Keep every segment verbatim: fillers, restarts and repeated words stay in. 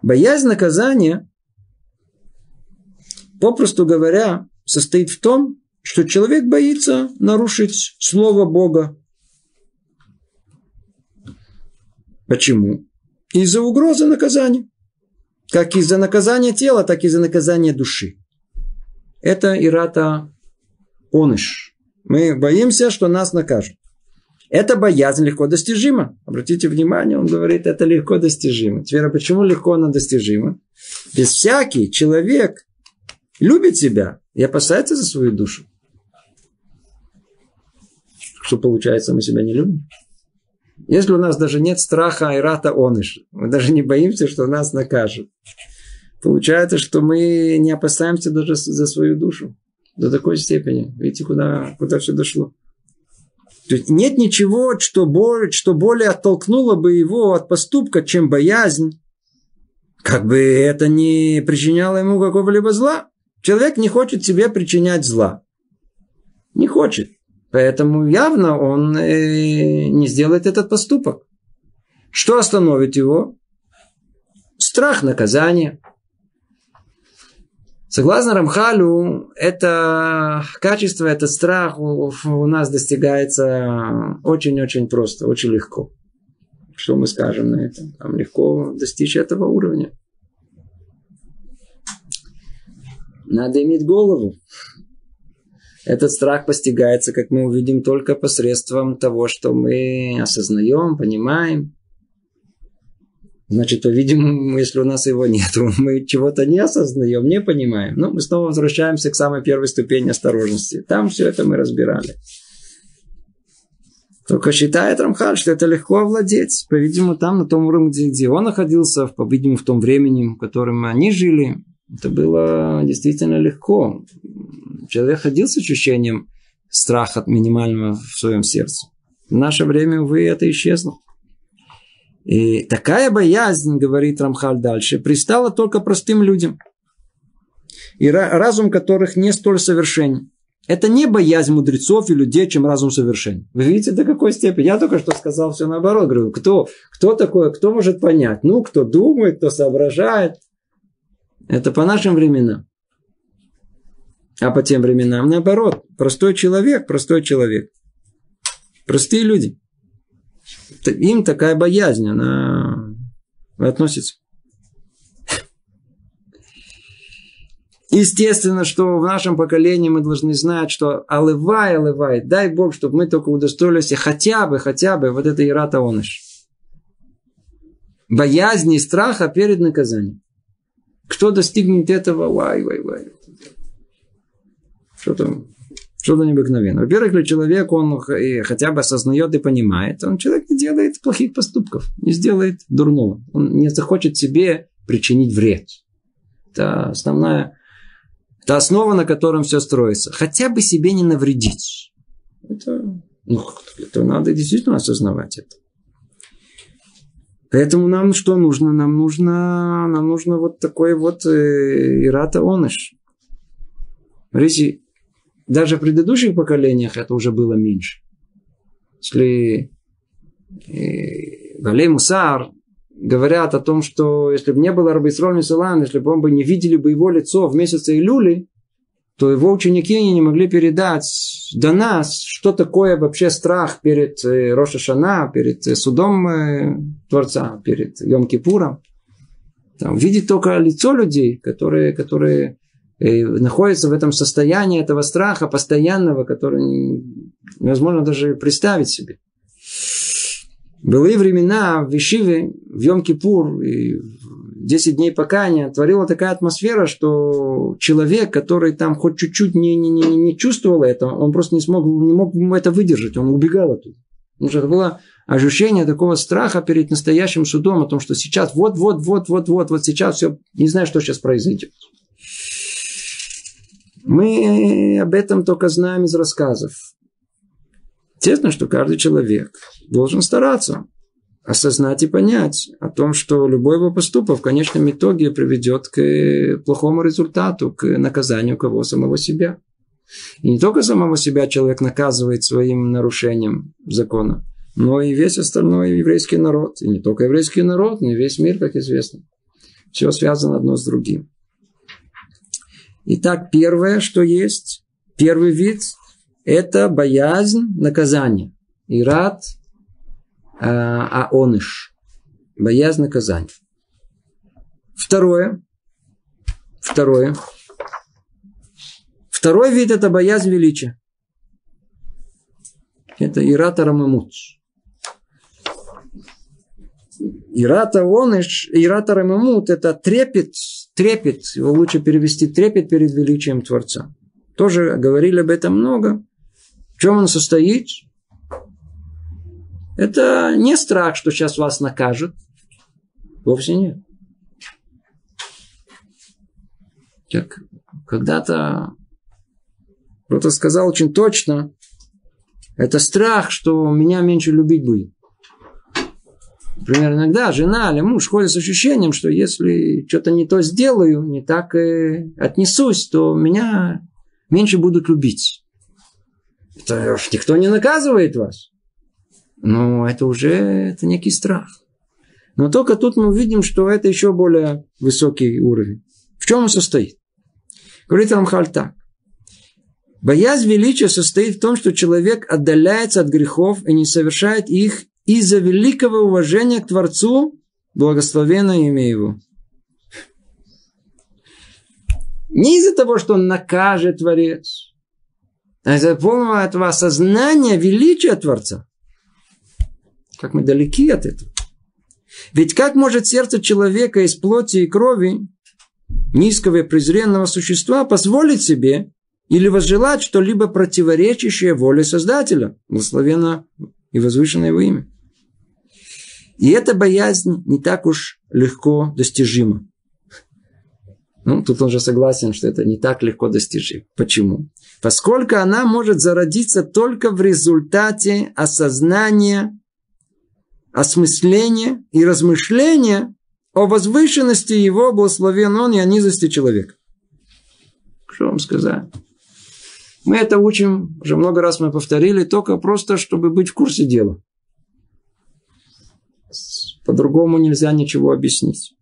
Боязнь наказания, попросту говоря, состоит в том, что человек боится нарушить слово Бога. Почему? Из-за угрозы наказания. Как из-за наказания тела, так и из-за наказания души. Это ирата оныш. Мы боимся, что нас накажут. Эта боязнь легко достижима. Обратите внимание, он говорит, это легко достижимо. Теперь, а почему легко она достижима? Без всякий человек любит себя и опасается за свою душу. Что получается, мы себя не любим? Если у нас даже нет страха айрата оныш, мы даже не боимся, что нас накажут, получается, что мы не опасаемся даже за свою душу. До такой степени. Видите, куда, куда все дошло. То есть нет ничего, что более, что более оттолкнуло бы его от поступка, чем боязнь. Как бы это не причиняло ему какого-либо зла. Человек не хочет себе причинять зла. Не хочет. Поэтому явно он э, не сделает этот поступок. Что остановит его? Страх наказания. Согласно Рамхалю, это качество, этот страх у, у нас достигается очень-очень просто, очень легко. Что мы скажем на это? Нам легко достичь этого уровня. Надо иметь голову. Этот страх постигается, как мы увидим, только посредством того, что мы осознаем, понимаем. Значит, по-видимому, если у нас его нет, мы чего-то не осознаем, не понимаем. Ну, мы снова возвращаемся к самой первой ступени осторожности. Там все это мы разбирали. Только считает Рамхаль, что это легко овладеть. По-видимому, там, на том уровне, где, где он находился, по-видимому, в том времени, в котором они жили, это было действительно легко. Человек ходил с ощущением страха минимального в своем сердце. В наше время, увы, это исчезло. И такая боязнь, говорит Рамхаль дальше, пристала только простым людям, и разум которых не столь совершенен. Это не боязнь мудрецов и людей, чем разум совершенен. Вы видите, до какой степени? Я только что сказал все наоборот. Говорю, кто, кто такой, кто может понять? Ну, кто думает, кто соображает. Это по нашим временам. А по тем временам наоборот. Простой человек, простой человек. Простые люди. Им такая боязнь, она относится. Естественно, что в нашем поколении мы должны знать, что алывай, алывай, дай Бог, чтобы мы только удостоились хотя бы, хотя бы вот это ирата оныш. Боязни и страха перед наказанием. Кто достигнет этого, вай, вай, вай. Что-то, что-то необыкновенное. Во-первых, если человек, он хотя бы осознает и понимает, он человек не делает плохих поступков, не сделает дурного. Он не захочет себе причинить вред. Это основная, это основа, на котором все строится. Хотя бы себе не навредить. Это, ну, это надо действительно осознавать это. Поэтому нам что нужно? Нам нужно, нам нужно вот такой вот э, ирата оныш. Смотрите, даже в предыдущих поколениях это уже было меньше. Если э, Балей Мусар говорят о том, что если бы не было Раби Исроэль Месулам, если бы он бы не видели бы его лицо в месяце Илюли, то его ученики не могли передать до нас, что такое вообще страх перед э, Рош ха-Шана, перед э, судом э, Творца, перед Йом-Кипуром. Там, видеть только лицо людей, которые, которые э, находятся в этом состоянии этого страха постоянного, который невозможно даже представить себе. Былые времена в Ешиве, в Йом-Кипур и десять дней покаяния творила такая атмосфера, что человек, который там хоть чуть-чуть не, не, не, не чувствовал этого, он просто не смог, не мог это выдержать, он убегал оттуда. Потому что это было ощущение такого страха перед настоящим судом, о том, что сейчас вот-вот-вот-вот-вот, вот сейчас все, не знаю, что сейчас произойдет. Мы об этом только знаем из рассказов. Естественно, что каждый человек должен стараться осознать и понять о том, что любой его поступок в конечном итоге приведет к плохому результату, к наказанию кого? Самого себя. И не только самого себя человек наказывает своим нарушением закона, но и весь остальной еврейский народ. И не только еврейский народ, но и весь мир, как известно. Все связано одно с другим. Итак, первое, что есть, первый вид, это боязнь наказания. Ират аоныш. Боязнь наказания. Второе. Второе. Второй вид – это боязнь величия. Это ират арамамут. Ират аоныш, ират арамамут – это трепет, трепет, его лучше перевести трепет перед величием Творца. Тоже говорили об этом много. В чем он состоит? Это не страх, что сейчас вас накажут. Вовсе нет. Как когда-то кто-то сказал очень точно, это страх, что меня меньше любить будет. Например, иногда жена или муж ходит с ощущением, что если что-то не то сделаю, не так и отнесусь, то меня меньше будут любить. Это никто не наказывает вас. Но это уже это некий страх. Но только тут мы видим, что это еще более высокий уровень. В чем он состоит? Говорит Рамхаль так. Боязнь величия состоит в том, что человек отдаляется от грехов и не совершает их из-за великого уважения к Творцу, благословенное имя Его. Не из-за того, что он накажет Творец, а из-за полного этого осознания величия Творца. Как мы далеки от этого. Ведь как может сердце человека из плоти и крови, низкого и презренного существа, позволить себе или возжелать что-либо противоречащее воле Создателя, благословенно и возвышенное Его имя? И эта боязнь не так уж легко достижима. Ну, тут он же согласен, что это не так легко достижимо. Почему? Поскольку она может зародиться только в результате осознания, осмысления и размышления о возвышенности Его, благословен Он, и о низости человека. Что вам сказать? Мы это учим, уже много раз мы повторили, только просто, чтобы быть в курсе дела. По-другому нельзя ничего объяснить.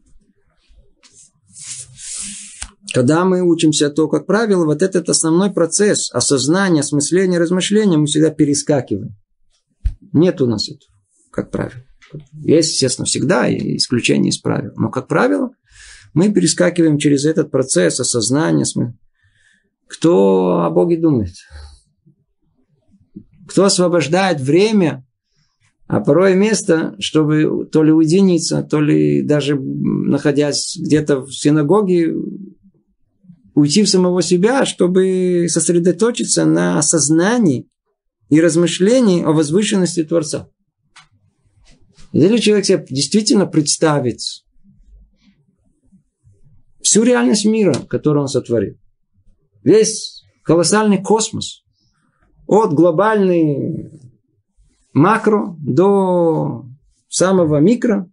Когда мы учимся, то, как правило, вот этот основной процесс осознания, осмысления, размышления, мы всегда перескакиваем. Нет у нас этого, как правило. Есть, естественно, всегда исключения из правил. Но, как правило, мы перескакиваем через этот процесс осознания. Кто о Боге думает? Кто освобождает время, а порой место, чтобы то ли уединиться, то ли даже находясь где-то в синагоге, уйти в самого себя, чтобы сосредоточиться на осознании и размышлении о возвышенности Творца. Если человек себе действительно представит всю реальность мира, которую он сотворил, весь колоссальный космос, от глобальной макро до самого микро,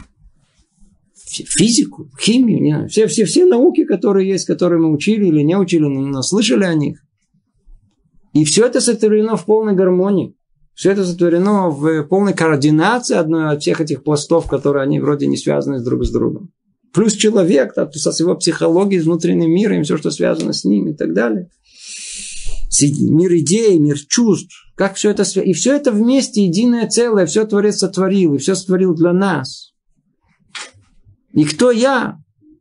физику, химию, не знаю, все, все, все науки, которые есть, которые мы учили или не учили, но слышали о них. И все это сотворено в полной гармонии. Все это сотворено в полной координации одной от всех этих пластов, которые они вроде не связаны друг с другом. Плюс человек, то есть с его психологией, с внутренним миром, все, что связано с ним и так далее. Мир идей, мир чувств. Как все это связано. И все это вместе единое целое. Все Творец сотворил. И все сотворил для нас. И кто я?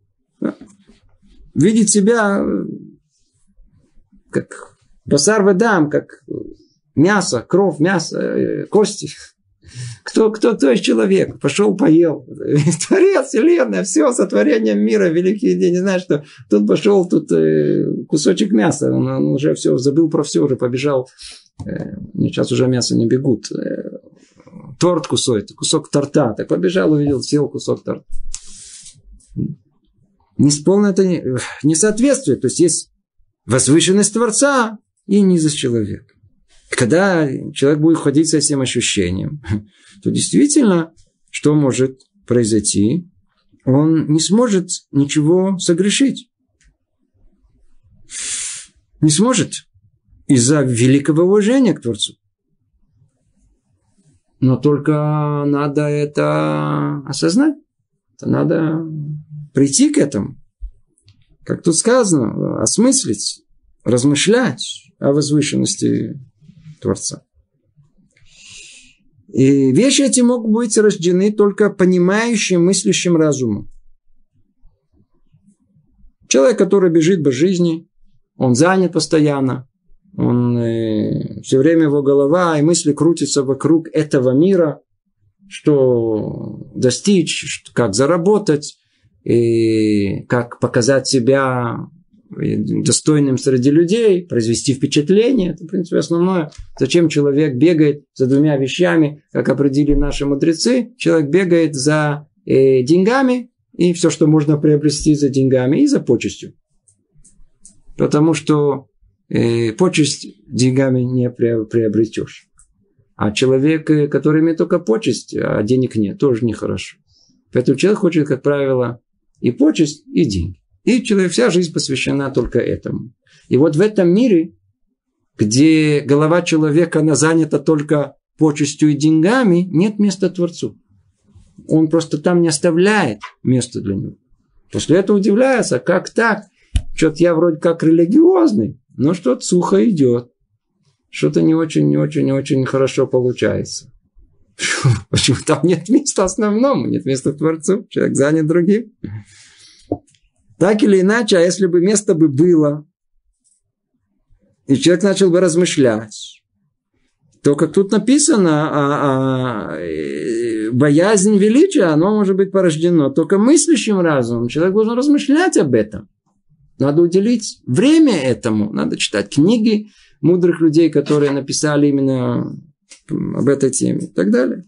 Видит себя как басар вадам, как мясо, кровь, мясо, кости. Кто, кто, кто есть человек? Пошел, поел. Творец, вселенная, все, сотворение мира, великий день. Не знаю, что тут пошел, тут э, кусочек мяса. Он, он уже все, забыл про все, уже побежал. Э, сейчас уже мясо не бегут. Э, торт кусок, кусок торта. Так побежал, увидел, съел кусок торта. Несполное это не, несоответствие. То есть, есть возвышенность Творца и низость человека. Когда человек будет ходить с этим ощущением, то действительно, что может произойти? Он не сможет ничего согрешить. Не сможет. Из-за великого уважения к Творцу. Но только надо это осознать. Это надо прийти к этому. Как тут сказано, осмыслить, размышлять о возвышенности Творца. И вещи эти могут быть рождены только понимающим, мыслящим разумом. Человек, который бежит по жизни, он занят постоянно, он, э, все время его голова и мысли крутятся вокруг этого мира, что достичь, как заработать, и как показать себя достойным среди людей, произвести впечатление. Это, в принципе, основное. Зачем человек бегает за двумя вещами, как определили наши мудрецы. Человек бегает за э, деньгами, и все, что можно приобрести за деньгами, и за почестью. Потому что э, почесть деньгами не приобретешь. А человек, который имеет только почесть, а денег нет, тоже нехорошо. Поэтому человек хочет, как правило, и почесть, и деньги. И человек, вся жизнь посвящена только этому. И вот в этом мире, где голова человека, она занята только почестью и деньгами, нет места Творцу. Он просто там не оставляет места для него. После этого удивляется, как так? Что-то я вроде как религиозный, но что-то сухо идет. Что-то не очень, не очень, не очень хорошо получается. Почему там нет места основному, нет места Творцу? Человек занят другим. Так или иначе, а если бы место бы было, и человек начал бы размышлять, то, как тут написано, а, а, боязнь величия, оно может быть порождено только мыслящим разумом. Человек должен размышлять об этом. Надо уделить время этому. Надо читать книги мудрых людей, которые написали именно об этой теме и так далее.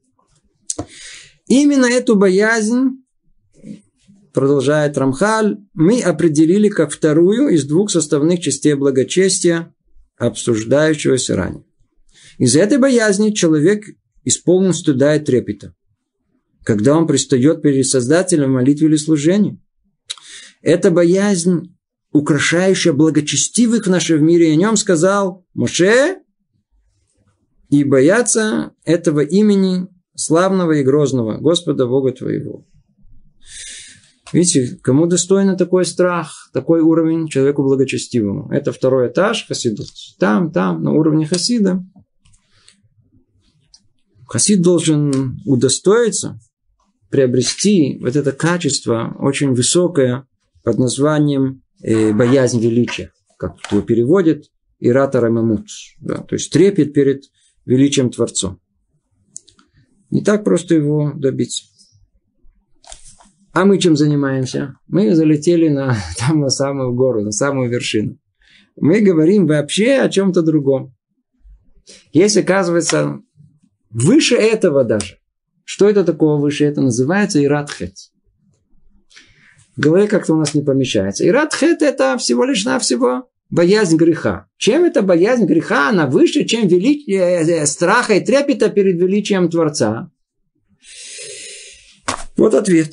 Именно эту боязнь, продолжает Рамхаль, мы определили как вторую из двух составных частей благочестия, обсуждающегося ранее. Из-за этой боязни человек исполнен стыда и трепета, когда он предстает перед Создателем в молитве или служении. Эта боязнь, украшающая благочестивых в нашем мире, о нем сказал Моше, и бояться этого имени славного и грозного Господа Бога твоего. Видите, кому достойно такой страх, такой уровень человеку благочестивому. Это второй этаж хасидут. Там, там, на уровне хасида. Хасид должен удостоиться, приобрести вот это качество очень высокое под названием э, боязнь величия. Как его переводят, ирата рамамут. Да, то есть трепет перед величием Творцом. Не так просто его добиться. А мы чем занимаемся? Мы залетели на, там на самую гору, на самую вершину. Мы говорим вообще о чем-то другом. Если, оказывается, выше этого даже. Что это такое выше? Это называется ират хет. В голове как-то у нас не помещается. Ират хет это всего лишь навсего боязнь греха. Чем эта боязнь греха? Она выше, чем величие страха и трепета перед величием Творца. Вот ответ.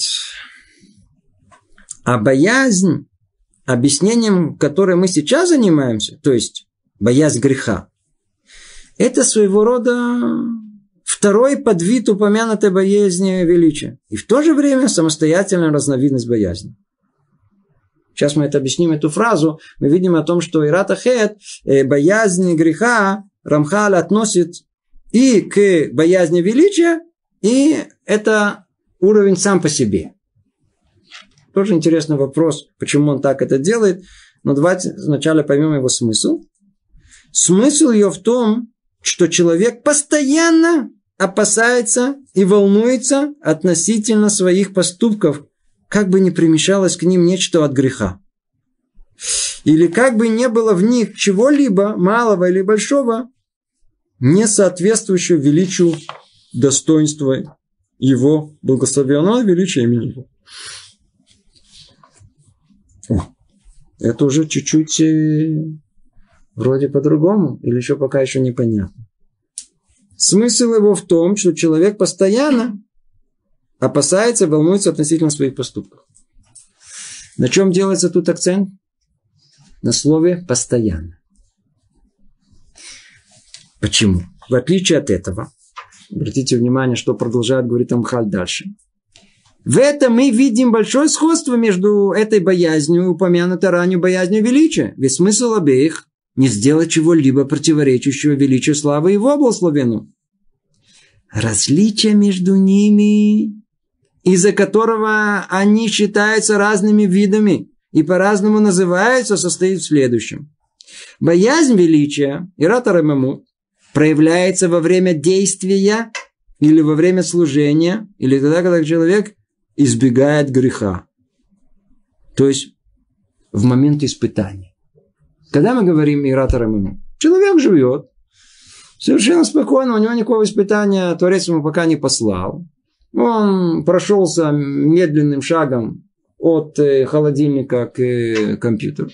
А боязнь, объяснением, которым мы сейчас занимаемся, то есть боязнь греха, это своего рода второй подвид упомянутой боязни величия. И в то же время самостоятельная разновидность боязни. Сейчас мы это объясним, эту фразу. Мы видим о том, что ират хет, боязнь греха, Рамхаль относит и к боязни величия, и это уровень сам по себе. Тоже интересный вопрос, почему он так это делает. Но давайте сначала поймем его смысл. Смысл ее в том, что человек постоянно опасается и волнуется относительно своих поступков, как бы ни примешалось к ним нечто от греха. Или как бы не было в них чего-либо, малого или большого, не соответствующего величию достоинства его благословенного величия имени его. Это уже чуть-чуть вроде по-другому, или еще пока еще непонятно. Смысл его в том, что человек постоянно опасается, волнуется относительно своих поступков. На чем делается тут акцент? На слове «постоянно». Почему? В отличие от этого, обратите внимание, что продолжает говорить Рамхаль дальше. В этом мы видим большое сходство между этой боязнью, упомянутой ранее боязнью величия. Ведь смысл обеих – не сделать чего-либо противоречащего величию славы Его благословенному. Различие между ними, из-за которого они считаются разными видами и по-разному называются, состоит в следующем. Боязнь величия, ират ха-ремемут, проявляется во время действия или во время служения, или тогда, когда человек избегает греха. То есть в момент испытания. Когда мы говорим ират ха-ремемут, человек живет совершенно спокойно, у него никакого испытания Творец ему пока не послал. Он прошелся медленным шагом от холодильника к компьютеру.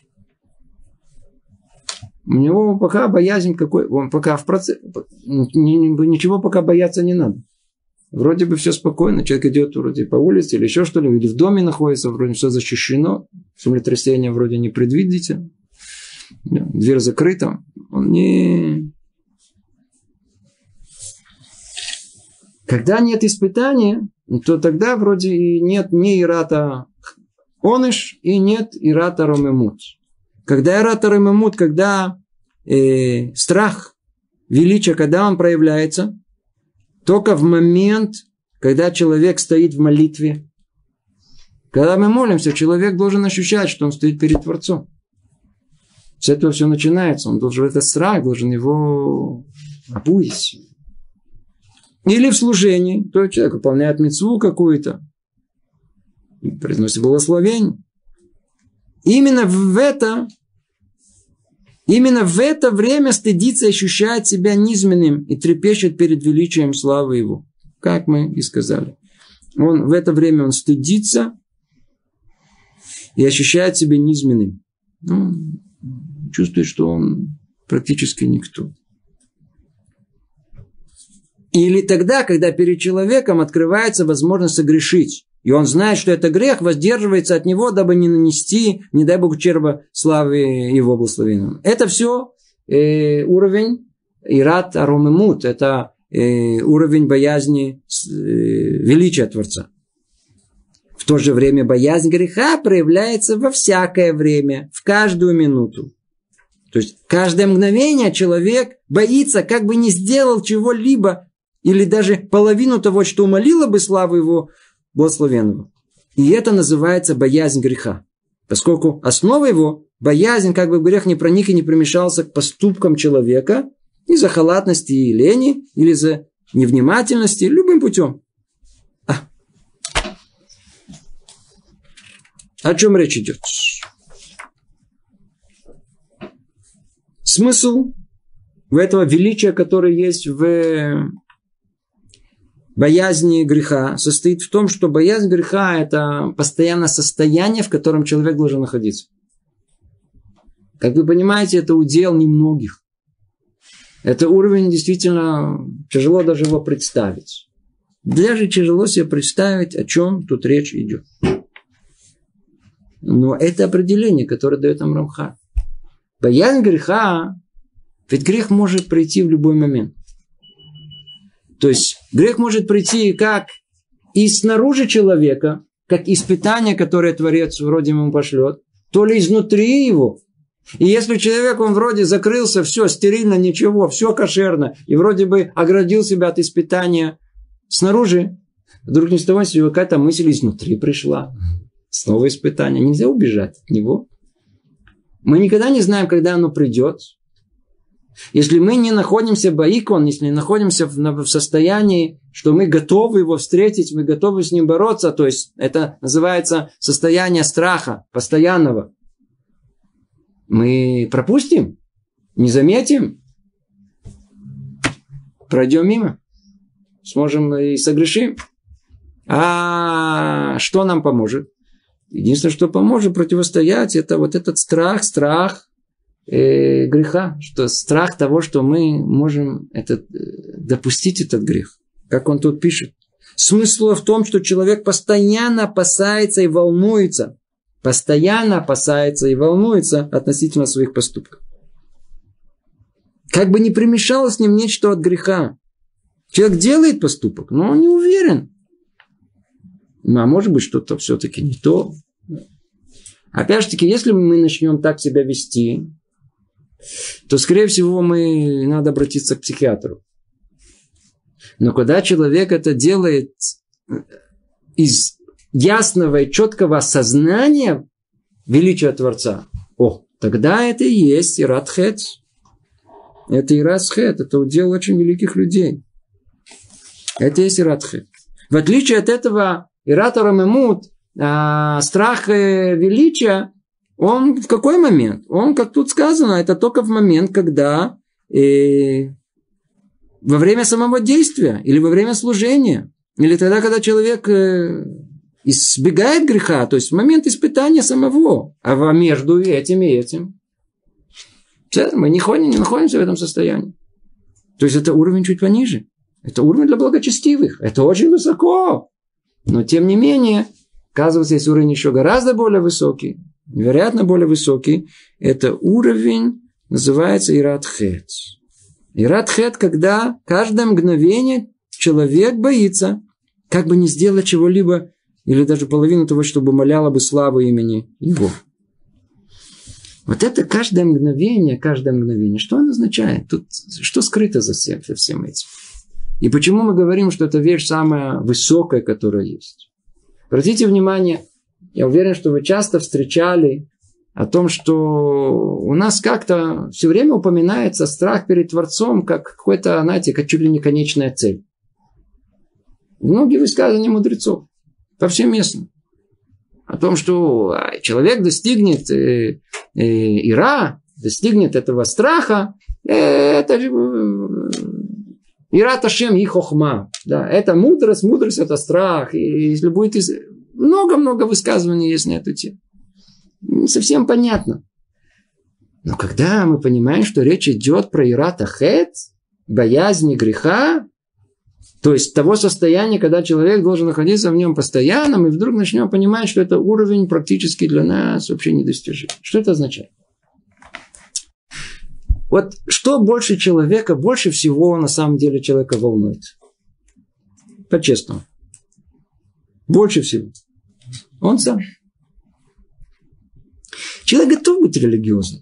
У него пока боязнь какой, он пока в процессе, ничего пока бояться не надо. Вроде бы все спокойно, человек идет вроде по улице или еще что-то, или в доме находится, вроде все защищено, землетрясение вроде не предвидите, дверь закрыта, он не... Когда нет испытания, то тогда вроде и нет ни ирата оныш, и нет ирата ромемут. Когда ирата ромемут, когда э, страх, величие, когда он проявляется, только в момент, когда человек стоит в молитве. Когда мы молимся, человек должен ощущать, что он стоит перед Творцом. С этого все начинается. Он должен, этот страх должен его опустить. Или в служении, то есть человек выполняет мицву какую-то, произносит благословение. Именно в это, именно в это время стыдится и ощущает себя низменным и трепещет перед величием славы Его. Как мы и сказали. Он, в это время он стыдится и ощущает себя низменным. Ну, чувствует, что он практически никто. Или тогда, когда перед человеком открывается возможность согрешить, и он знает, что это грех, воздерживается от него, дабы не нанести, не дай Бог, ущерба славы Его благословенному. Это все э, уровень ират ха-ремемут, это э, уровень боязни э, величия Творца. В то же время боязнь греха проявляется во всякое время, в каждую минуту. То есть каждое мгновение человек боится, как бы не сделал чего-либо, или даже половину того, что умолило бы славу Его благословенного. И это называется боязнь греха. Поскольку основа его – боязнь, как бы грех не проник и не примешался к поступкам человека из-за халатности и лени, или из-за невнимательности, любым путем. А. О чем речь идет? Смысл в этого величия, которое есть в боязни греха, состоит в том, что боязнь греха – это постоянное состояние, в котором человек должен находиться. Как вы понимаете, это удел немногих. Это уровень действительно тяжело даже его представить. Даже тяжело себе представить, о чем тут речь идет. Но это определение, которое дает нам Рамхаль. Боязнь греха, ведь грех может прийти в любой момент. То есть грех может прийти как и снаружи человека, как испытание, которое Творец вроде ему пошлет, то ли изнутри его. И если человек, он вроде закрылся, все стерильно, ничего, все кошерно, и вроде бы оградил себя от испытания снаружи, вдруг ни с того ни с сего какая-то мысль изнутри пришла. Снова испытание. Нельзя убежать от него. Мы никогда не знаем, когда оно придет. Если мы не находимся баикон, если не находимся в состоянии, что мы готовы его встретить, мы готовы с ним бороться, то есть это называется состояние страха постоянного, мы пропустим, не заметим, пройдем мимо, сможем и согрешим. А что нам поможет? Единственное, что поможет противостоять, это вот этот страх, страх э, греха, что страх того, что мы можем этот, э, допустить этот грех. Как он тут пишет. Смысл в том, что человек постоянно опасается и волнуется, постоянно опасается и волнуется относительно своих поступков. Как бы не примешалось с ним нечто от греха. Человек делает поступок, но он не уверен. А может быть, что-то все-таки не то. Опять же таки, если мы начнем так себя вести, то, скорее всего, мы надо обратиться к психиатру. Но когда человек это делает из ясного и четкого осознания величия Творца, о, тогда это и есть ират хет. Это ират хет, это удел очень великих людей. Это и есть ират хет. В отличие от этого ират рамемут, страх величия, он в какой момент? Он, как тут сказано, это только в момент, когда э, во время самого действия, или во время служения, или тогда, когда человек э, избегает греха, то есть в момент испытания самого, а между этим и этим. Мы не, ходим, не находимся в этом состоянии. То есть это уровень чуть пониже. Это уровень для благочестивых. Это очень высоко. Но тем не менее, оказывается, есть уровень еще гораздо более высокий. Невероятно более высокий. Это уровень, называется ират хет. Ират хет, когда каждое мгновение человек боится, как бы не сделать чего-либо, или даже половину того, чтобы умаляло бы славу имени его. Вот это каждое мгновение, каждое мгновение. Что оно означает? Тут, что скрыто за всем, за всем этим? И почему мы говорим, что это вещь самая высокая, которая есть? Обратите внимание, я уверен, что вы часто встречали о том, что у нас как-то все время упоминается страх перед Творцом как какой-то, знаете, как чуть ли не конечная цель. Многие высказывания мудрецов, повсеместно. О том, что человек достигнет э, э, ира, достигнет этого страха, э, это же ират Ашем и хохма. Да, это мудрость, мудрость это страх. И если будет много-много высказываний есть на эту тему. Не совсем понятно. Но когда мы понимаем, что речь идет про ират ахет, боязни греха, то есть того состояния, когда человек должен находиться в нем постоянно, мы вдруг начнем понимать, что это уровень практически для нас вообще недостижим. Что это означает? Вот что больше человека, больше всего на самом деле человека волнует? По-честному. Больше всего. Он сам. Человек готов быть религиозным.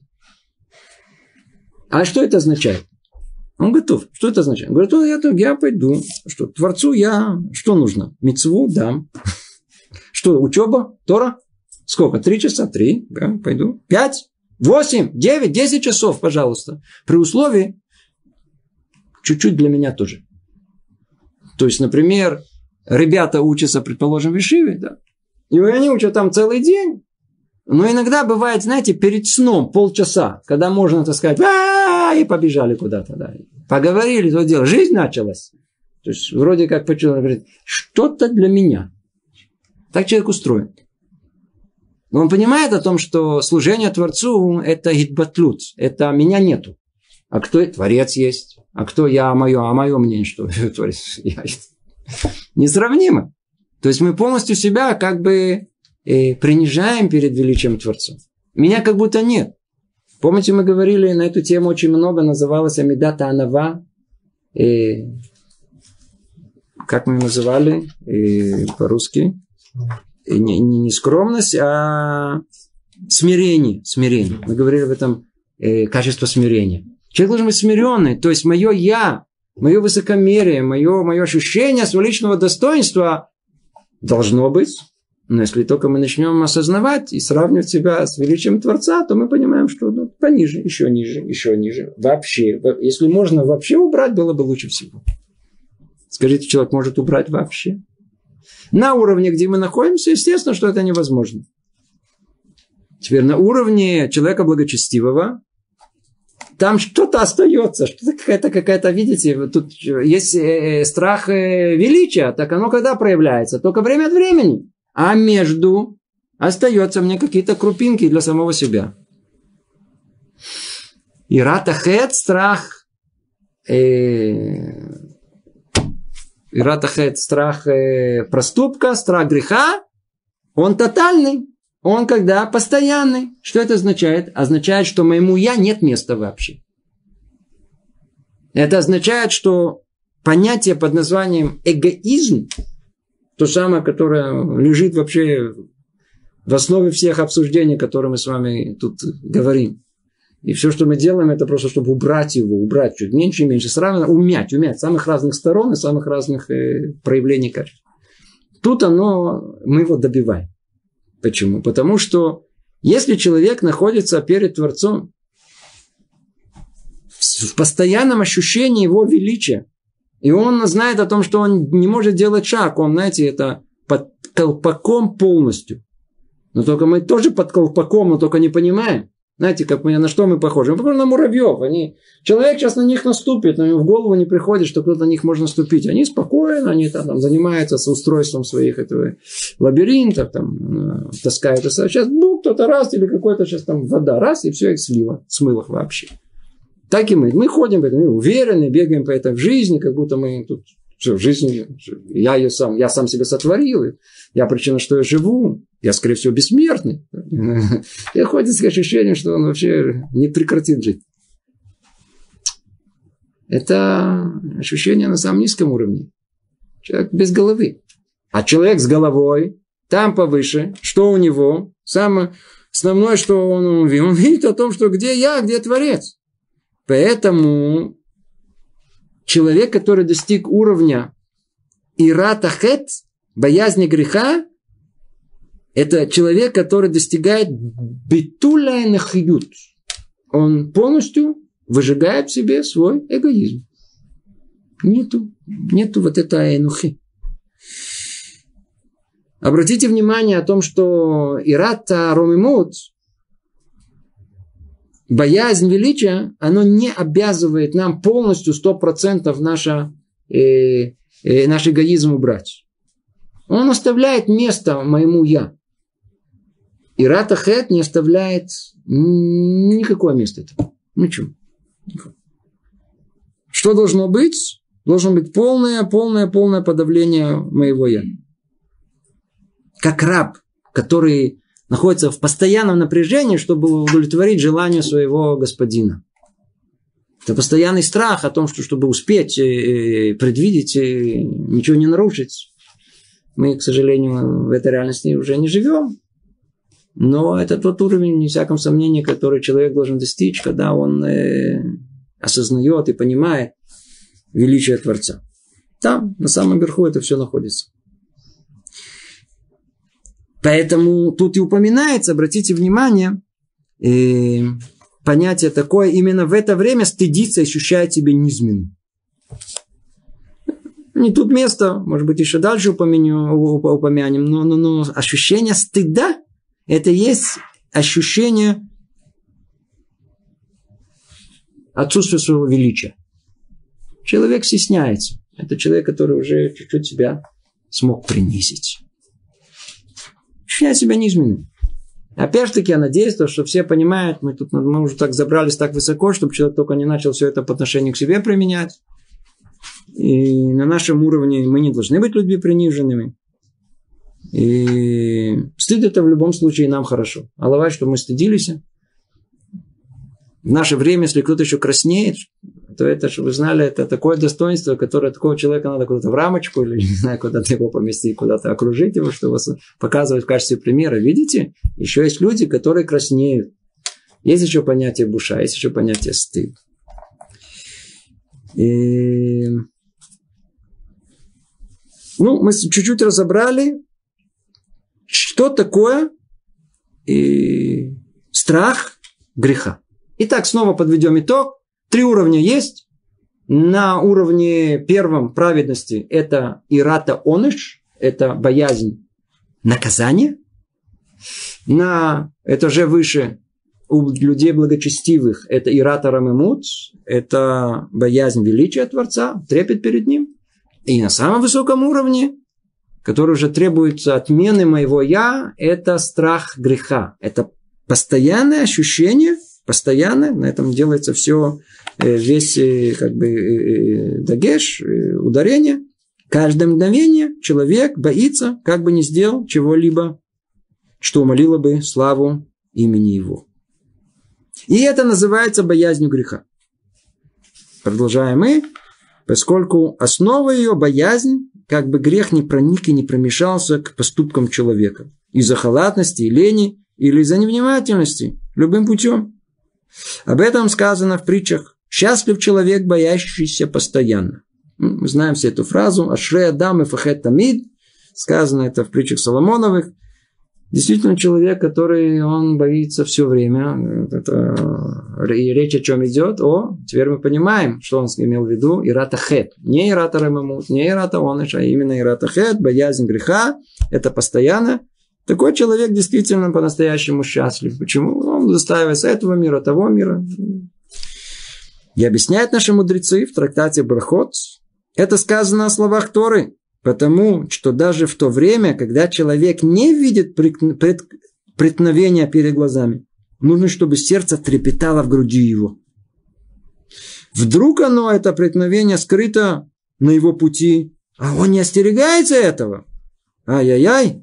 А что это означает? Он готов. Что это означает? Он говорит, ну, я, я пойду. Что, Творцу я... Что нужно? Мицву дам. Что, учеба? Тора? Сколько? Три часа? Три. Да, пойду. Пять? Восемь? Девять? Десять часов, пожалуйста. При условии... Чуть-чуть для меня тоже. То есть, например, ребята учатся, предположим, в Ешиве, да? И они учат там целый день. Но иногда бывает, знаете, перед сном полчаса, когда можно, так сказать, а-а-а, и побежали куда-то. Да. Поговорили, то дело. Жизнь началась. То есть, вроде как почему-то говорит, что-то для меня. Так человек устроен. Но он понимает о том, что служение Творцу – это гитбатлут. Это меня нету. А кто Творец есть? А кто я, мое? А мое мнение, что Творец я. Несравнимо. То есть, мы полностью себя как бы... И принижаем перед величием Творца. Меня как будто нет. Помните, мы говорили на эту тему очень много, называлась Амидата Анава. И, как мы называли и по-русски? И не, не, не скромность, а смирение. Смирение. Мы говорили об этом э, качество смирения. Человек должен быть смиренный. То есть, мое я, мое высокомерие, мое, мое ощущение своего личного достоинства должно быть. Но если только мы начнем осознавать и сравнивать себя с величием Творца, то мы понимаем, что ну, пониже, еще ниже, еще ниже. Вообще. Если можно вообще убрать, было бы лучше всего. Скажите, человек может убрать вообще? На уровне, где мы находимся, естественно, что это невозможно. Теперь на уровне человека благочестивого там что-то остается, что-то какая-то, какая-то, видите, тут есть страх величия, так оно когда проявляется? Только время от времени. А между остается мне какие-то крупинки для самого себя. Ират ахет, страх, э, ират ахет, страх э, проступка, страх греха, он тотальный, он когда постоянный. Что это означает? Означает, что моему я нет места вообще. Это означает, что понятие под названием эгоизм То самое, которое лежит вообще в основе всех обсуждений, которые мы с вами тут говорим. И все, что мы делаем, это просто, чтобы убрать его, убрать чуть меньше и меньше. Сравненно умять, умять с самых разных сторон и самых разных э, проявлений качеств. Тут оно, мы его добиваем. Почему? Потому что если человек находится перед Творцом в постоянном ощущении его величия, и он знает о том, что он не может делать шаг, он, знаете, это под колпаком полностью. Но только мы тоже под колпаком, но только не понимаем. Знаете, как мы, на что мы похожи? Мы похожи на муравьев. Они, человек сейчас на них наступит, но ему в голову не приходит, что кто-то на них может наступить. Они спокойно, они там, там занимаются с устройством своих этого, лабиринтов, там, таскают. Сейчас бух, кто-то раз, или какой-то сейчас там вода, раз, и все их слило, смыло их вообще. Так и мы. Мы ходим по этому миру уверены, бегаем по этой жизни, как будто мы тут все, жизнь, я ее сам, я сам себя сотворил, я причина, что я живу, я, скорее всего, бессмертный. И ходит с ощущением, что он вообще не прекратит жить. Это ощущение на самом низком уровне. Человек без головы. А человек с головой, там повыше, что у него? Самое основное, что он видит, он видит о том, что где я, где Творец. Поэтому человек, который достиг уровня ирата хет, боязни греха, это человек, который достигает битуля нахьют. Он полностью выжигает в себе свой эгоизм. Нету, нету вот этой энухи. Обратите внимание о том, что ирата ромимут, боязнь величия, оно не обязывает нам полностью сто процентов наше, э, э, наш эгоизм убрать. Он оставляет место моему «я». Ирата хет не оставляет никакое место этому. Ничего. Что должно быть? Должно быть полное, полное, полное подавление моего «я». Как раб, который находится в постоянном напряжении, чтобы удовлетворить желанию своего господина. Это постоянный страх о том, что чтобы успеть, предвидеть, ничего не нарушить. Мы, к сожалению, в этой реальности уже не живем. Но это тот уровень, не всяком сомнении, который человек должен достичь, когда он э, осознает и понимает величие Творца. Там, на самом верху, это все находится. Поэтому тут и упоминается, обратите внимание, э, понятие такое, именно в это время стыдиться и ощущает себя низменным. Не тут место, может быть, еще дальше упомянем, упомянем, но, но, но ощущение стыда, это есть ощущение отсутствия своего величия. Человек стесняется. Это человек, который уже чуть-чуть себя смог принизить. Ощущает себя низменным. Опять-таки, я надеюсь, что все понимают, мы тут мы уже так забрались так высоко, чтобы человек только не начал все это по отношению к себе применять. И на нашем уровне мы не должны быть людьми приниженными. И стыд это в любом случае нам хорошо. Аллах, что мы стыдились. В наше время, если кто-то еще краснеет, то это, чтобы вы знали, это такое достоинство, которое такого человека надо куда-то в рамочку или, не знаю, куда-то его поместить, куда-то окружить его, чтобы показывать в качестве примера. Видите? Еще есть люди, которые краснеют. Есть еще понятие буша, есть еще понятие стыд. И... Ну, мы чуть-чуть разобрали, что такое и страх греха. Итак, снова подведем итог. Три уровня есть. На уровне первом праведности это ирата оныш, это боязнь наказания. На этаже выше у людей благочестивых это ирата рамемут, это боязнь величия Творца, трепет перед ним. И на самом высоком уровне, который уже требуется отмены моего «я», это страх греха. Это постоянное ощущение, постоянное, на этом делается все, весь как бы дагеш, ударение. Каждое мгновение человек боится, как бы не сделал чего-либо, что умолило бы славу имени его. И это называется боязнью греха. Продолжаем мы. Поскольку основа ее боязнь как бы грех не проник и не промешался к поступкам человека. Из-за халатности и лени, или из-за невнимательности, любым путем. Об этом сказано в притчах. Счастлив человек, боящийся постоянно. Мы знаем все эту фразу. Ашрей адам и фахет тамид. Сказано это в притчах Соломоновых. Действительно, человек, который он боится все время. Это, и речь о чем идет? О, теперь мы понимаем, что он имел в виду. Ирата хет. Не ирата ремамут, не ирата оныш, а именно ирата хет, боязнь греха. Это постоянно. Такой человек действительно по-настоящему счастлив. Почему? Он застаивается этого мира, того мира. И объясняют наши мудрецы в трактате Брахот. Это сказано о словах Торы. Потому что даже в то время, когда человек не видит преткновения перед глазами, нужно, чтобы сердце трепетало в груди его. Вдруг оно, это преткновение, скрыто на его пути, а он не остерегается этого. Ай-яй-яй.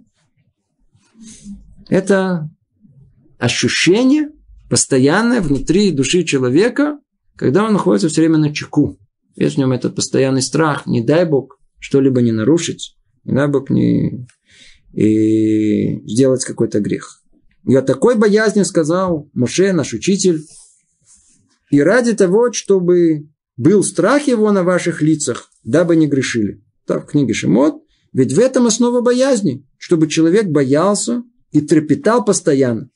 Это ощущение постоянное внутри души человека, когда он находится все время на чеку. Есть в нем этот постоянный страх, не дай Бог что-либо не нарушить, не дай Бог не и сделать какой-то грех. И о такой боязни сказал Моше, наш учитель, и ради того, чтобы был страх его на ваших лицах, дабы не грешили. Так, в книге Шемот, ведь в этом основа боязни, чтобы человек боялся и трепетал постоянно.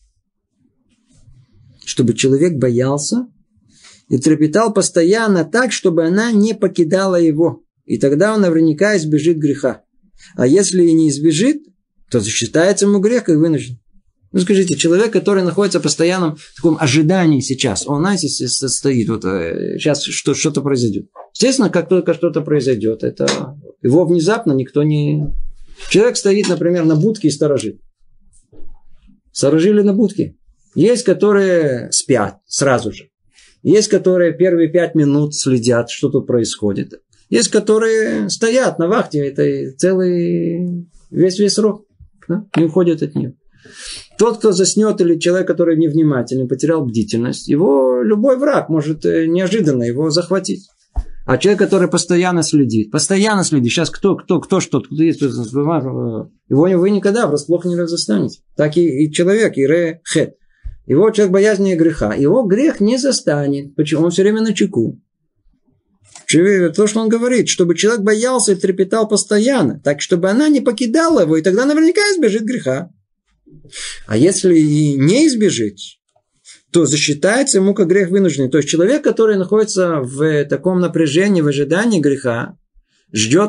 Чтобы человек боялся и трепетал постоянно так, чтобы она не покидала его. И тогда он наверняка избежит греха. А если и не избежит, то засчитается ему грех, как вынужден. Ну, скажите, человек, который находится в постоянном таком ожидании сейчас, он, знаете, стоит, вот, сейчас что, что-то произойдет. Естественно, как только что-то произойдет, это его внезапно никто не... Человек стоит, например, на будке и сторожит. Сторожили на будке. Есть, которые спят сразу же. Есть, которые первые пять минут следят, что тут происходит. Есть, которые стоят на вахте, это целый весь-весь срок, да? Не уходят от нее. Тот, кто заснет, или человек, который невнимательный, потерял бдительность, его любой враг может неожиданно его захватить. А человек, который постоянно следит, постоянно следит, сейчас кто, кто, кто, что, кто есть, его вы никогда врасплох не застанете. Так и, и человек, ире хет. Его человек боязнее греха, его грех не застанет. Почему? Он все время на чеку. То, что он говорит, чтобы человек боялся и трепетал постоянно, так, чтобы она не покидала его, и тогда наверняка избежит греха. А если и не избежит, то засчитается ему как грех вынужденный. То есть человек, который находится в таком напряжении, в ожидании греха, ждет,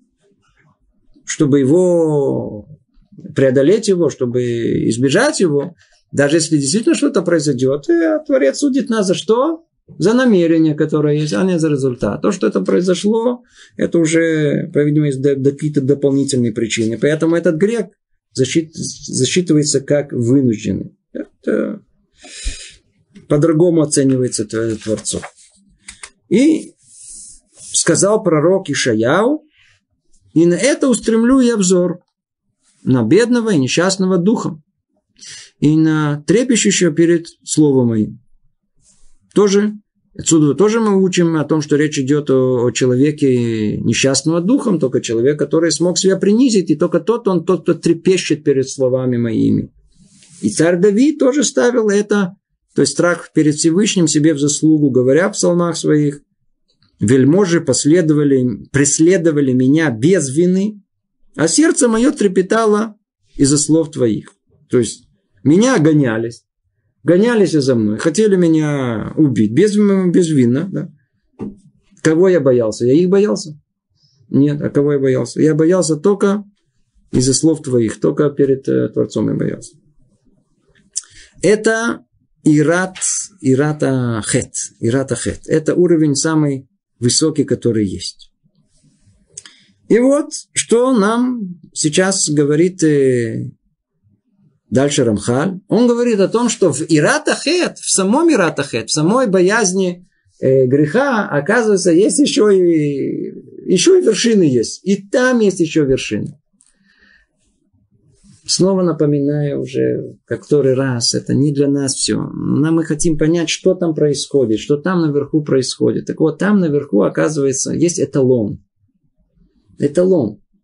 чтобы его преодолеть его, чтобы избежать его, даже если действительно что-то произойдет, Творец судит нас за что? За намерение, которое есть, а не за результат. То, что это произошло, это уже, по-видимому, есть какие-то дополнительные причины. Поэтому этот грех защит, засчитывается как вынужденный. Это по-другому оценивается Творцом. И сказал пророк Ишаяу, и на это устремлю я взор, на бедного и несчастного духом, и на трепещущего перед словом моим. Тоже, отсюда тоже мы учим о том, что речь идет о, о человеке несчастного духом, только человек, который смог себя принизить, и только тот, он тот, кто трепещет перед словами моими. И царь Давид тоже ставил это, то есть страх перед Всевышним себе в заслугу, говоря в псалмах своих, вельможи последовали, преследовали меня без вины, а сердце мое трепетало из-за слов твоих. То есть меня гонялись. Гонялись за мной, хотели меня убить, без, безвинно. Да? Кого я боялся? Я их боялся? Нет, а кого я боялся? Я боялся только из-за слов твоих, только перед э, Творцом я боялся. Это ират, ирата хет, ирата хет. Это уровень самый высокий, который есть. И вот, что нам сейчас говорит... Э, Дальше Рамхаль. Он говорит о том, что в ирата хет, в самом ирата хет, в самой боязни э, греха, оказывается, есть еще и, еще и вершины есть. И там есть еще вершины. Снова напоминаю уже, как который раз, это не для нас все. Нам мы хотим понять, что там происходит, что там наверху происходит. Так вот, там наверху, оказывается, есть эталон. Эталон.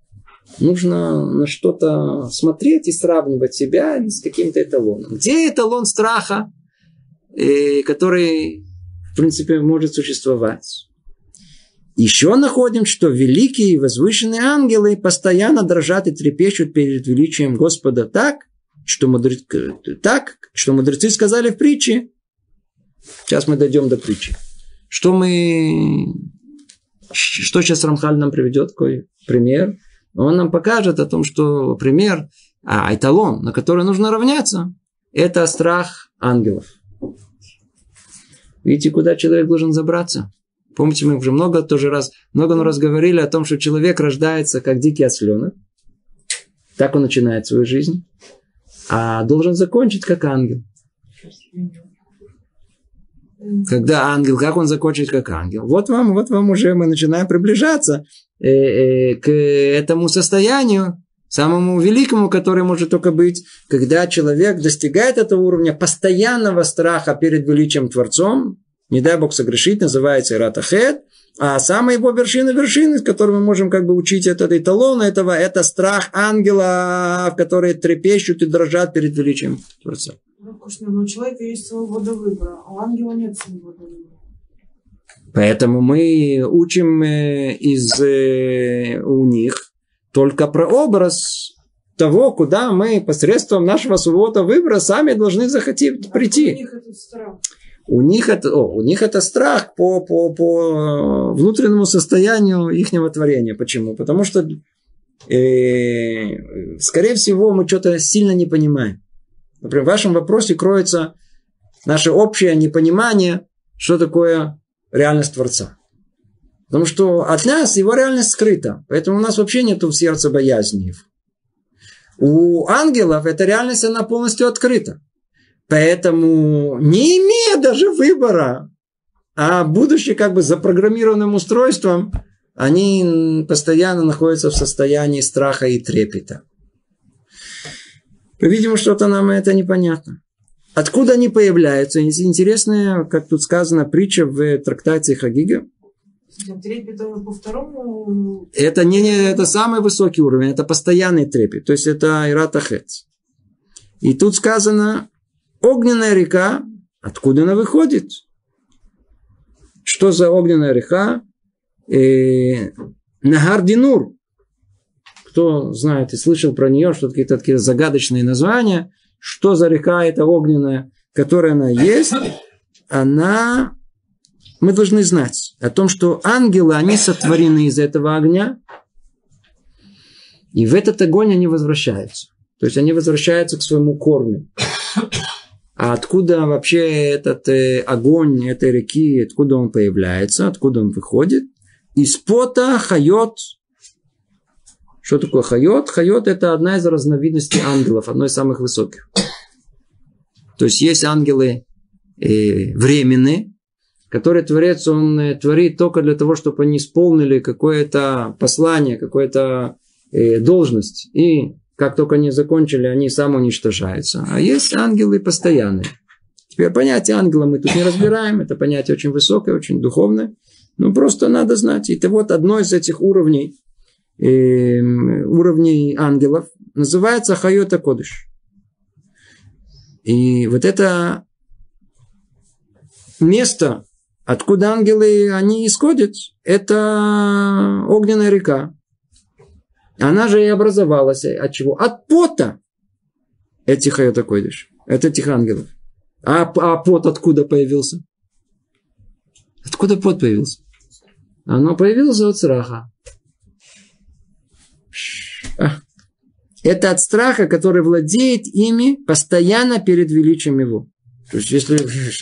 Нужно на что-то смотреть и сравнивать себя с каким-то эталоном. Где эталон страха, который, в принципе, может существовать? Еще находим, что великие и возвышенные ангелы постоянно дрожат и трепещут перед величием Господа так, что, мудрец... так, что мудрецы сказали в притче. Сейчас мы дойдем до притчи. Что мы... Что сейчас Рамхаль нам приведет? Какой пример? Он нам покажет о том, что пример, а эталон, на который нужно равняться, это страх ангелов. Видите, куда человек должен забраться? Помните, мы уже много тоже раз, много раз говорили о том, что человек рождается как дикий осленок. Так он начинает свою жизнь. А должен закончить как ангел. Когда ангел, как он закончит как ангел? Вот вам, вот вам уже мы начинаем приближаться э, э, к этому состоянию, самому великому, который может только быть, когда человек достигает этого уровня постоянного страха перед величием Творцом, не дай Бог согрешить, называется ират ахет, а самая его вершина вершины, с которой мы можем как бы учить этот эталон этого, это страх ангела, которые трепещут и дрожат перед величием Творца. Но у человека есть свобода выбора, а у ангела нет свободы выбора. Поэтому мы учим из у них только про образ того, куда мы посредством нашего свободы выбора сами должны захотеть прийти. А у них это страх. У них это, о, у них это страх по, по, по внутреннему состоянию ихнего творения. Почему? Потому что, э, скорее всего, мы что-то сильно не понимаем. Например, в вашем вопросе кроется наше общее непонимание, что такое реальность Творца. Потому что от нас его реальность скрыта. Поэтому у нас вообще нет в сердце боязни. У ангелов эта реальность, она полностью открыта. Поэтому, не имея даже выбора, а будучи как бы запрограммированным устройством, они постоянно находятся в состоянии страха и трепета. Видимо, что-то нам это непонятно. Откуда они появляются? Интересная, как тут сказано, притча в трактате Хагига. Трепет по второму... Это, не, не, это самый высокий уровень, это постоянный трепет. То есть, это ират ахет. И тут сказано, огненная река, откуда она выходит? Что за огненная река? Э, Нагар Динур. Кто знает и слышал про нее, что какие-то такие загадочные названия. Что за река эта огненная, которая она есть? Она... Мы должны знать о том, что ангелы, они сотворены из этого огня. И в этот огонь они возвращаются. То есть, они возвращаются к своему корню. А откуда вообще этот э, огонь этой реки, откуда он появляется, откуда он выходит? Из пота хайот. Что такое хайот? Хайот – это одна из разновидностей ангелов, одной из самых высоких. То есть, есть ангелы э, временные, которые Творец, он э, творит только для того, чтобы они исполнили какое-то послание, какую-то э, должность. И как только они закончили, они самоуничтожаются. А есть ангелы постоянные. Теперь понятие ангела мы тут не разбираем. Это понятие очень высокое, очень духовное. Но просто надо знать. Это вот одно из этих уровней, э, уровней ангелов называется Хайот ха-Кодеш. И вот это место, откуда ангелы они исходят, это огненная река. Она же и образовалась от чего? От пота этих Хайот ха-Кодеш, от этих ангелов. А, а пот откуда появился? Откуда пот появился? Оно появилось от страха. Это от страха, который владеет ими постоянно перед величием его. То есть, если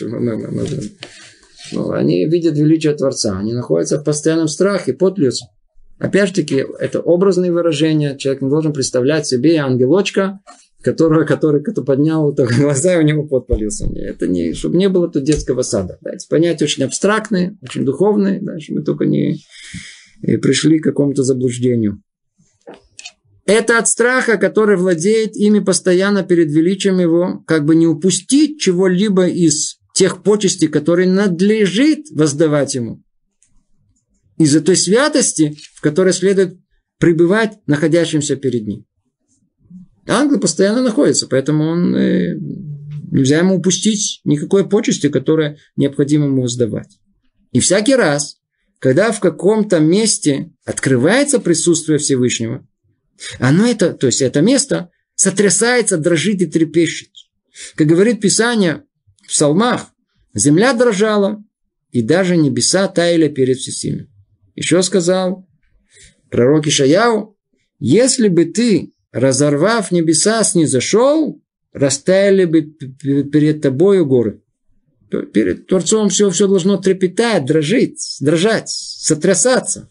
ну, они видят величие Творца, они находятся в постоянном страхе, пот льется. Опять же таки, это образные выражения. Человек не должен представлять себе ангелочка, который, который, который поднял глаза, и у него пот полился. Это не, чтобы не было тут детского сада. Да, эти понятия очень абстрактные, очень духовные, да, чтобы мы только не пришли к какому-то заблуждению. Это от страха, который владеет ими постоянно перед величием его, как бы не упустить чего-либо из тех почестей, которые надлежит воздавать ему. Из-за той святости, в которой следует пребывать находящимся перед ним. Ангел постоянно находится, поэтому он, э, нельзя ему упустить никакой почести, которую необходимо ему воздавать. И всякий раз, когда в каком-то месте открывается присутствие Всевышнего, оно это, то есть это место сотрясается, дрожит и трепещет. Как говорит Писание в Псалмах, земля дрожала, и даже небеса таяли перед Всесильным. Еще сказал пророк Ишаяу, если бы ты, разорвав небеса, снизошел, растаяли бы перед тобою горы. Перед Творцом все, все должно трепетать, дрожить, дрожать, сотрясаться.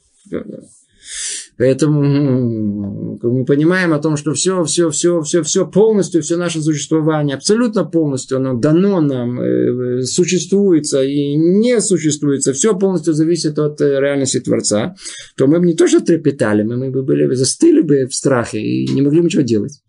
Поэтому мы понимаем о том, что все, все, все, все, все полностью, все наше существование, абсолютно полностью, оно дано нам, существуется и не существуется, все полностью зависит от реальности Творца, то мы бы не то что трепетали, мы, мы бы были, застыли бы в страхе и не могли ничего делать.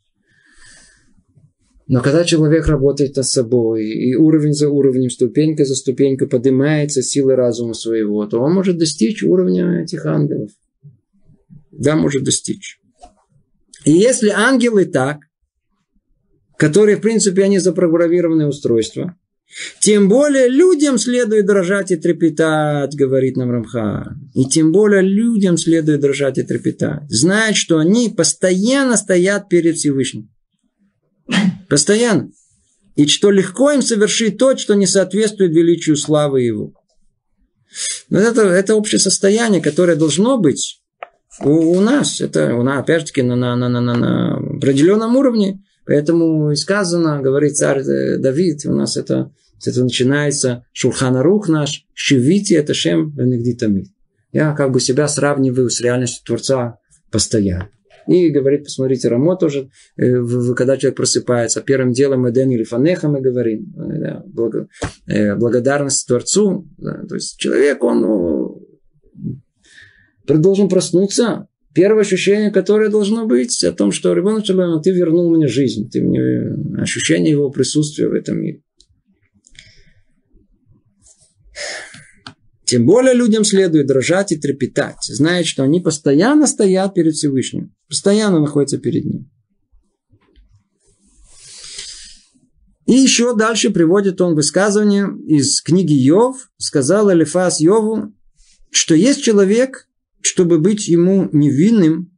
Но когда человек работает над собой, и уровень за уровнем, ступенька за ступенькой поднимается силой разума своего, то он может достичь уровня этих ангелов. Да, может достичь. И если ангелы так, которые, в принципе, они запрограммированные устройства, тем более людям следует дрожать и трепетать, говорит нам Рамхаль. И тем более людям следует дрожать и трепетать. Знать, что они постоянно стоят перед Всевышним. Постоянно. И что легко им совершить то, что не соответствует величию славы Его. Но это, это общее состояние, которое должно быть у, у нас. Это у нас, опять-таки, на, на, на, на, на определенном уровне. Поэтому и сказано, говорит царь Давид, у нас это, это начинается Шулхан Арух наш, Шивити это Шем Венегдитамид. Я как бы себя сравниваю с реальностью Творца постоянно. И говорит, посмотрите, Рамо тоже, когда человек просыпается, первым делом Эден или Фанеха мы говорим, да, благо, благодарность Творцу. Да, то есть человек, он ну, должен проснуться. Первое ощущение, которое должно быть, о том, что Рибону шел Олам, ты вернул мне жизнь, ты мне ощущение его присутствия в этом мире. Тем более людям следует дрожать и трепетать, зная, что они постоянно стоят перед Всевышним, постоянно находятся перед ним. И еще дальше приводит он высказывание из книги Йов, сказал Элифаз Йову, что есть человек, чтобы быть ему невинным,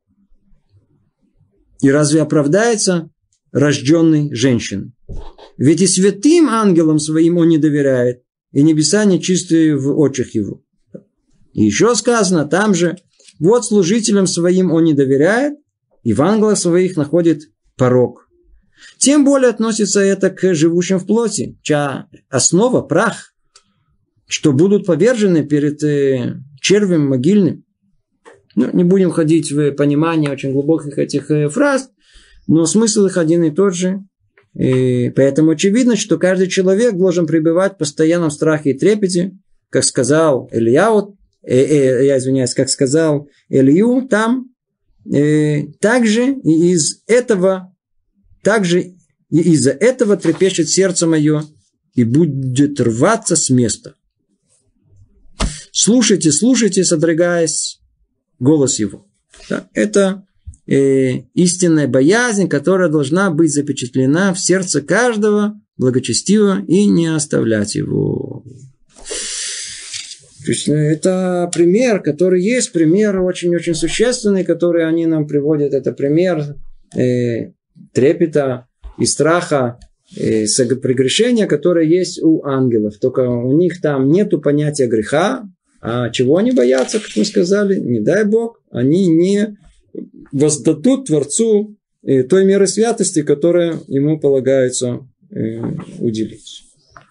и разве оправдается рожденный женщиной? Ведь и святым ангелам своим он не доверяет, и небеса нечистые в очах его. И еще сказано там же, вот служителям своим он не доверяет, и в ангелах своих находит порок. Тем более относится это к живущим в плоти, чья основа прах, что будут повержены перед э, червем могильным. Ну, не будем ходить в понимание очень глубоких этих э, фраз, но смысл их один и тот же. И поэтому очевидно, что каждый человек должен пребывать в постоянном страхе и трепете, как сказал Ильяу, э, э, я извиняюсь, как сказал Илью там, э, также и из этого, также и из-за этого трепещет сердце мое и будет рваться с места. Слушайте, слушайте, содрогаясь, голос его. Да, это Э, истинная боязнь, которая должна быть запечатлена в сердце каждого благочестиво и не оставлять его. То есть, это пример, который есть, пример очень-очень существенный, который они нам приводят. Это пример э, трепета и страха, э, прегрешения, которое есть у ангелов. Только у них там нету понятия греха. А чего они боятся, как мы сказали? Не дай Бог, они не воздадут Творцу э, той меры святости, которая ему полагается э, уделить.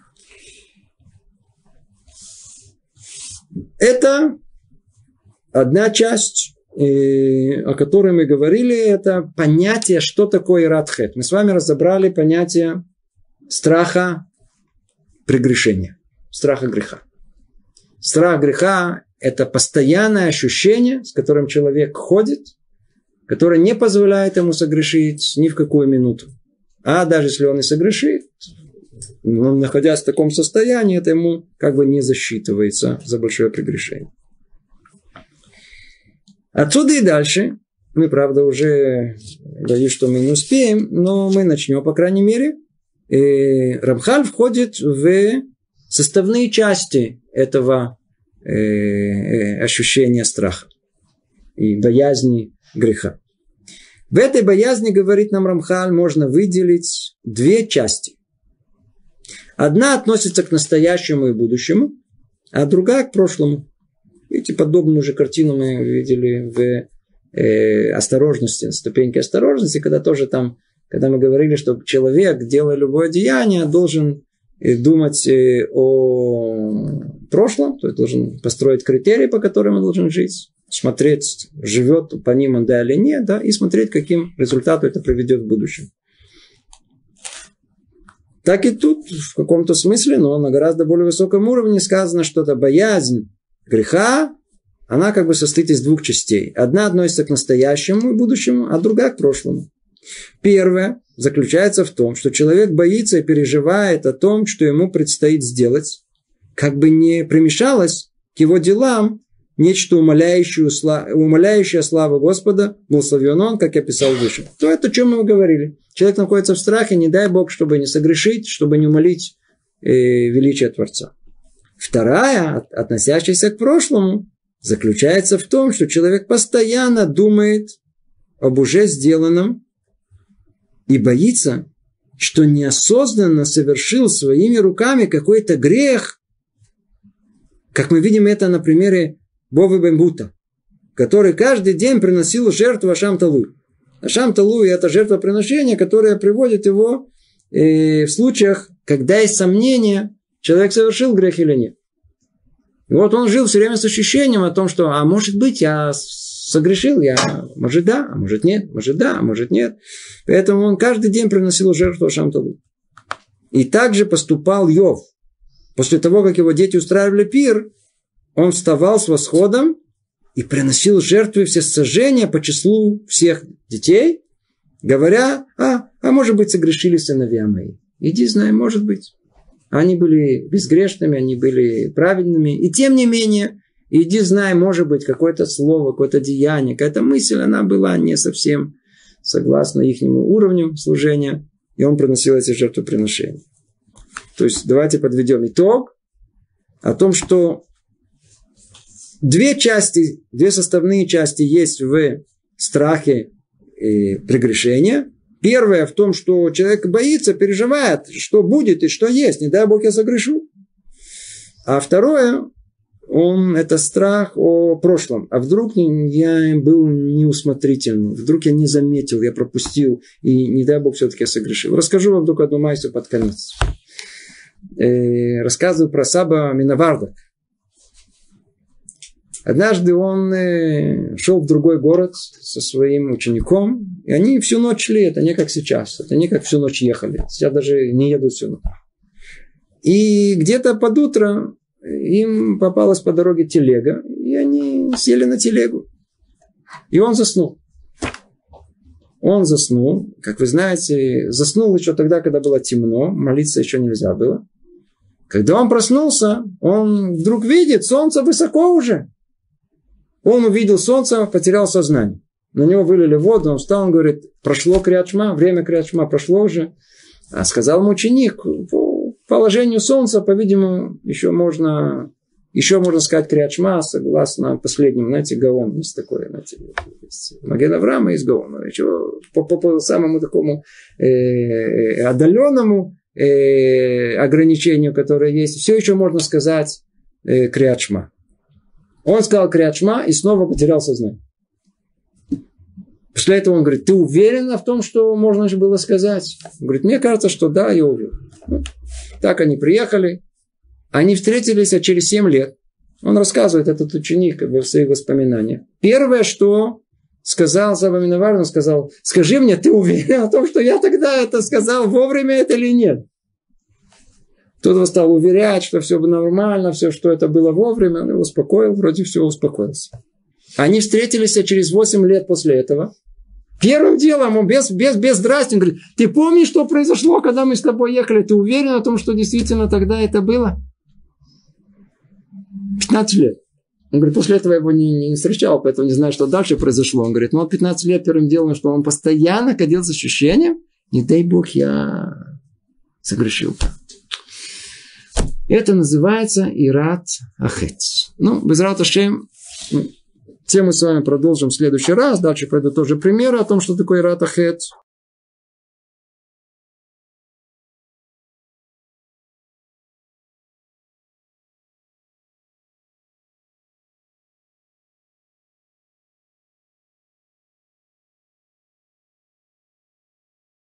Это одна часть, э, о которой мы говорили, это понятие, что такое ират-хет. Мы с вами разобрали понятие страха прегрешения, страха греха. Страх греха – это постоянное ощущение, с которым человек ходит, которое не позволяет ему согрешить ни в какую минуту. А даже если он и согрешит, он, находясь в таком состоянии, это ему как бы не засчитывается за большое прегрешение. Отсюда и дальше, мы, правда, уже боюсь, что мы не успеем, но мы начнем, по крайней мере. И Рамхаль входит в составные части этого э, ощущения страха и боязни греха. В этой боязни, говорит нам Рамхаль, можно выделить две части. Одна относится к настоящему и будущему, а другая к прошлому. Видите, подобную же картину мы видели в э, осторожности, ступеньке осторожности, когда тоже там, когда мы говорили, что человек, делая любое деяние, должен э, думать э, о прошлом, то есть должен построить критерии, по которым он должен жить, смотреть, живет по ним он да или нет, да, и смотреть, каким результатом это приведет в будущем. Так и тут, в каком-то смысле, но на гораздо более высоком уровне сказано, что это боязнь греха, она как бы состоит из двух частей. Одна относится к настоящему и будущему, а другая к прошлому. Первое заключается в том, что человек боится и переживает о том, что ему предстоит сделать, как бы не примешалось к его делам нечто умаляющее, умаляющее славу Господа, благословен Он, как я писал выше. То это, о чем мы говорили. Человек находится в страхе, не дай Бог, чтобы не согрешить, чтобы не умолить э, величие Творца. Вторая, относящаяся к прошлому, заключается в том, что человек постоянно думает об уже сделанном и боится, что неосознанно совершил своими руками какой-то грех, как мы видим это на примере Бовы бен Бута, который каждый день приносил жертву Ашам Талуй. Ашам Талуй – это жертвоприношение, которое приводит его э, в случаях, когда есть сомнения, человек совершил грех или нет. И вот он жил все время с ощущением о том, что, а может быть, я согрешил, я, может да, а может нет, может да, а может нет. Поэтому он каждый день приносил жертву Ашам Талуй. И также поступал Йов. После того, как его дети устраивали пир, он вставал с восходом и приносил жертвы всесожжения по числу всех детей, говоря, а, а может быть, согрешили сыновья мои. Иди, знай, может быть. Они были безгрешными, они были праведными. И тем не менее, иди, знай, может быть, какое-то слово, какое-то деяние, какая-то мысль, она была не совсем согласна их уровню служения. И он приносил эти жертвоприношения. То есть, давайте подведем итог о том, что две части, две составные части есть в страхе и прегрешения. Первое в том, что человек боится, переживает, что будет и что есть. Не дай Бог я согрешу. А второе, он, это страх о прошлом. А вдруг я был неусмотрительным, вдруг я не заметил, я пропустил, и не дай Бог все-таки я согрешил. Расскажу вам только одну майсу под конец. Э, рассказываю про Саба Минавардак. Однажды он э, шел в другой город со своим учеником, и они всю ночь шли, это не как сейчас, это не как всю ночь ехали, сейчас даже не едут всю ночь. И где-то под утро им попалась по дороге телега, и они сели на телегу, и он заснул. Он заснул, как вы знаете, заснул еще тогда, когда было темно, молиться еще нельзя было. Когда он проснулся, он вдруг видит, солнце высоко уже. Он увидел солнце, потерял сознание. На него вылили воду, он встал, он говорит, прошло Крiyat Shema, время Крiyat Shema прошло уже. А сказал ему ученик, по положению солнца, по-видимому, еще можно, еще можно сказать Крiyat Shema, согласно последнему, знаете, Гаон, есть такое, знаете, Маген Авраама есть Гаон, еще по, по, по самому такому э, отдаленному э, ограничению, которое есть, все еще можно сказать э, Крiyat Shema. Он сказал Крiyat Shema и снова потерял сознание. После этого он говорит, ты уверен в том, что можно же было сказать? Он говорит, мне кажется, что да, я уверен. Ну, так они приехали. Они встретились а через семь лет. Он рассказывает, этот ученик, как бы, в своих воспоминаниях. Первое, что сказал Саба Минавардак, он сказал, скажи мне, ты уверен в том, что я тогда это сказал, вовремя это или нет? Кто-то стал уверять, что все нормально, все, что это было вовремя. Он его успокоил, вроде все успокоился. Они встретились через восемь лет после этого. Первым делом, он без, без, без здрасти, он говорит, ты помнишь, что произошло, когда мы с тобой ехали? Ты уверен в том, что действительно тогда это было? пятнадцать лет. Он говорит, после этого я его не, не встречал, поэтому не знаю, что дальше произошло. Он говорит, ну, он пятнадцать лет первым делом, что он постоянно ходил с ощущением, не дай бог, я согрешил. Это называется ират ахет. Ну, без рат ашем, тему с вами продолжим в следующий раз. Дальше пойдут тоже примеры о том, что такое ират ахет.